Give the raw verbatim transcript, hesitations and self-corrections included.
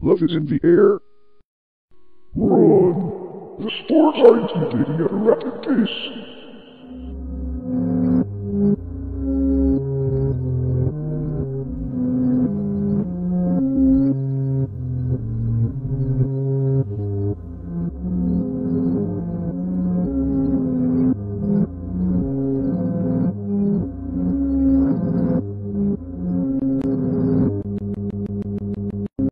Love is in the air. Run! The stars are intimidating at a rapid pace.